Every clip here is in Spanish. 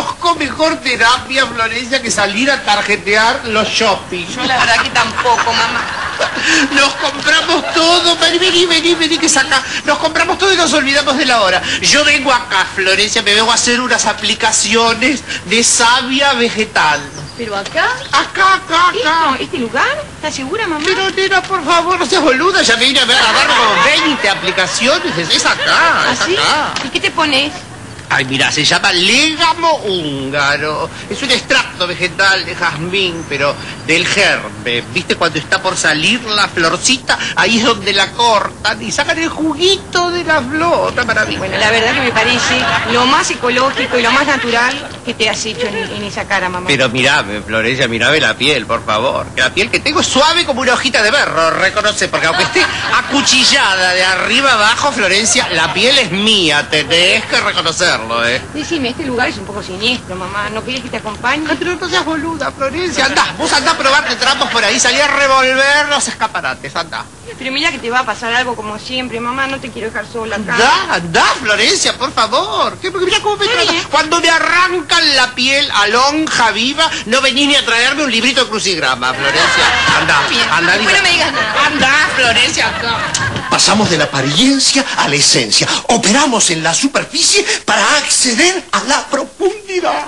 conozco mejor terapia, Florencia, que salir a tarjetear los shopping. Yo la verdad que tampoco, mamá. Nos compramos todo, vení, que saca. Nos compramos todo y nos olvidamos de la hora. Yo vengo acá, Florencia, me vengo a hacer unas aplicaciones de savia vegetal. ¿Pero acá? Acá. ¿Este lugar? ¿Estás segura, mamá? Pero, nena, por favor, no seas boluda. Ya me vine a ver como 20 aplicaciones. Es acá, es ¿Así? acá. ¿Y qué te pones? Ay, mira, se llama légamo húngaro. Es un extracto vegetal de jazmín, pero del germe. ¿Viste cuando está por salir la florcita? Ahí es donde la cortan y sacan el juguito de la flor. Una maravilla. Bueno, la verdad que me parece lo más ecológico y lo más natural que te has hecho en esa cara, mamá. Pero mirame, Florencia, mirame la piel, por favor. Que la piel que tengo es suave como una hojita de berro, reconoce. Porque aunque esté acuchillada de arriba abajo, Florencia, la piel es mía. Tenés que reconocerlo. Decime, este lugar es un poco siniestro, mamá. ¿No querés que te acompañe? Ay, pero no seas boluda, Florencia. Vos andá a probarte trapos por ahí. Salí a revolver los escaparates, andá. Pero mira que te va a pasar algo como siempre, mamá. No te quiero dejar sola acá. Andá, Florencia, por favor. Porque mira cómo me trata. Cuando me arrancan la piel a lonja viva, no venís ni a traerme un librito de crucigrama, Florencia. Andá. Después no me digas nada. Andá, Florencia, andá. Pasamos de la apariencia a la esencia. Operamos en la superficie para acceder a la profundidad.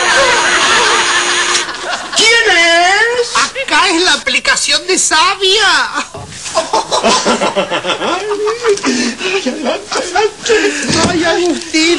¿Quién es? Acá es la aplicación de savia. Ay, Agustín.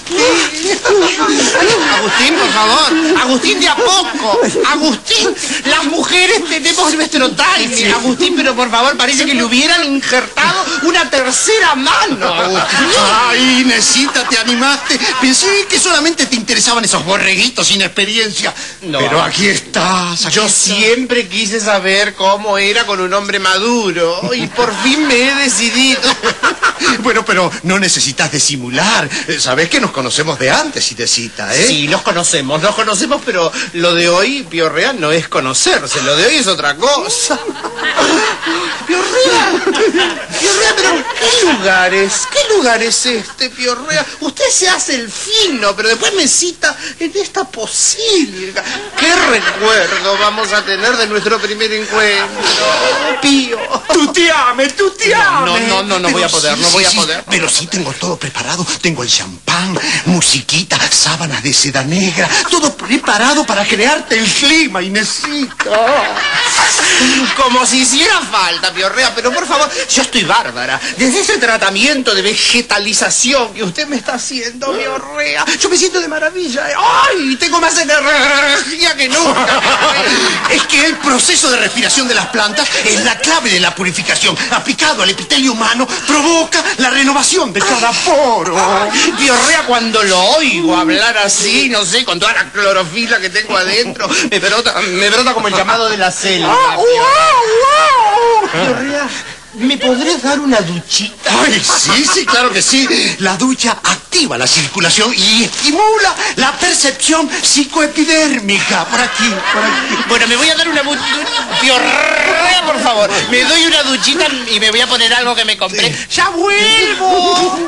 Agustín, por favor. Agustín, de a poco. Agustín, las mujeres tenemos nuestro timing. Agustín, pero por favor, parece que le hubieran injertado una tercera mano. Agustín. Ay, Inesita, te animaste. Pensé que solamente te interesaban esos borreguitos sin experiencia. No. Pero aquí estás. Yo siempre quise saber cómo era con un hombre maduro y por fin me he decidido. Bueno, pero no necesitas disimular. Sabés que nos conocemos de antes, Inesita, ¿eh? Sí, nos conocemos, pero lo de hoy, Piorrea, no es conocerse, lo de hoy es otra cosa. Piorrea, pero ¿qué lugar es este, Piorrea? Usted se hace el fino, pero después me cita en esta posilga. ¿Qué recuerdo vamos a tener de nuestro primer encuentro, Pío? ¡Tuteame! No voy a poder, no voy a poder. Pero sí tengo todo preparado. Tengo el champán, musiquita, sábanas de seda negra. Todo preparado para crearte el clima, Inesita. Como si hiciera falta, Piorrea, pero por favor, yo estoy bárbara. Desde ese tratamiento de vegetalización que usted me está haciendo, Piorrea, yo me siento de maravilla. ¡Ay! Tengo más energía que nunca. Es que el proceso de respiración de las plantas es la clave de la purificación. Aplicado al epitelio humano, provoca la renovación de cada poro. Piorrea, cuando lo oigo hablar así, no sé, con toda la clorofila que tengo adentro, me brota como el llamado de la selva. Piorrea, ¿me podrías dar una duchita? Ay, sí, claro que sí. La ducha activa la circulación y estimula la percepción psicoepidérmica. Por aquí. Bueno, me voy a dar una Piorrea, por favor. Me doy una duchita y me voy a poner algo que me compré. ¡Ya vuelvo!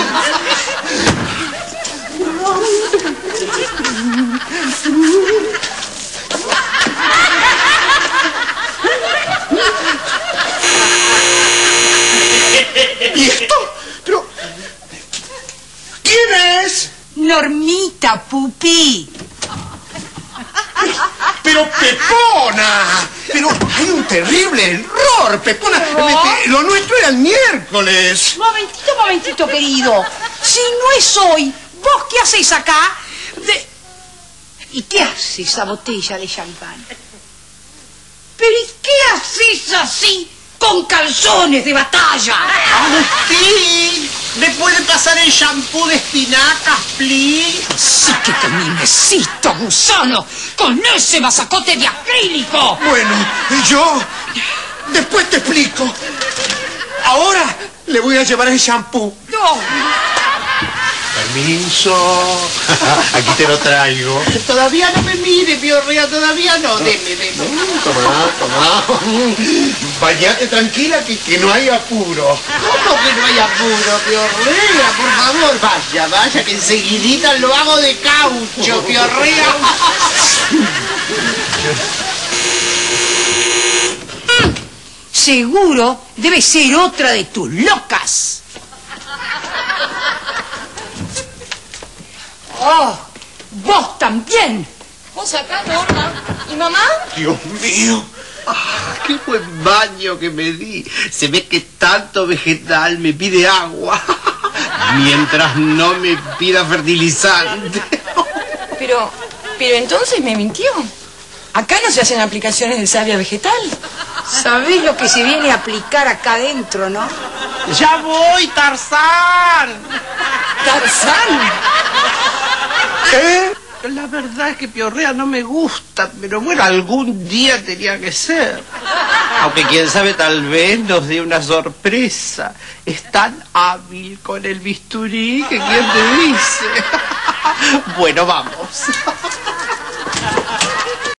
¿Y esto? Pero... ¿quién es? Normita, Pupi. Pero Pepona. Pero hay un terrible error, Pepona. Lo nuestro era el miércoles. Momentito, querido. Si no es hoy, ¿vos qué hacéis acá? ¿Y qué hace esa botella de champán? ¿Pero y qué haces así con calzones de batalla? ¡Agustín! ¿Me puede pasar el shampoo de espinacas, please? Sí que te necesito, gusano, con ese masacote de acrílico. Bueno, yo después te explico. Ahora le voy a llevar el shampoo. No. Permiso. Aquí te lo traigo. Todavía no me mire, Piorrea, todavía no. Deme. Toma. Bañate tranquila que no hay apuro. ¿Cómo que no hay apuro, Piorrea? Por favor, vaya, que enseguidita lo hago de caucho, Piorrea. Seguro debe ser otra de tus locas. ¡Oh! ¡Vos también! ¿Vos acá, Norma? ¿Y mamá? Dios mío. ¡Qué buen baño que me di! Se ve que tanto vegetal me pide agua, mientras no me pida fertilizante. Pero entonces me mintió. Acá no se hacen aplicaciones de savia vegetal. ¿Sabés lo que se viene a aplicar acá adentro, no? ¡Ya voy, Tarzán! ¡Tarzán! ¿Qué? La verdad es que Piorrea no me gusta, pero bueno, algún día tenía que ser. Aunque quién sabe, tal vez nos dé una sorpresa. Es tan hábil con el bisturí que quién te dice. Bueno, vamos.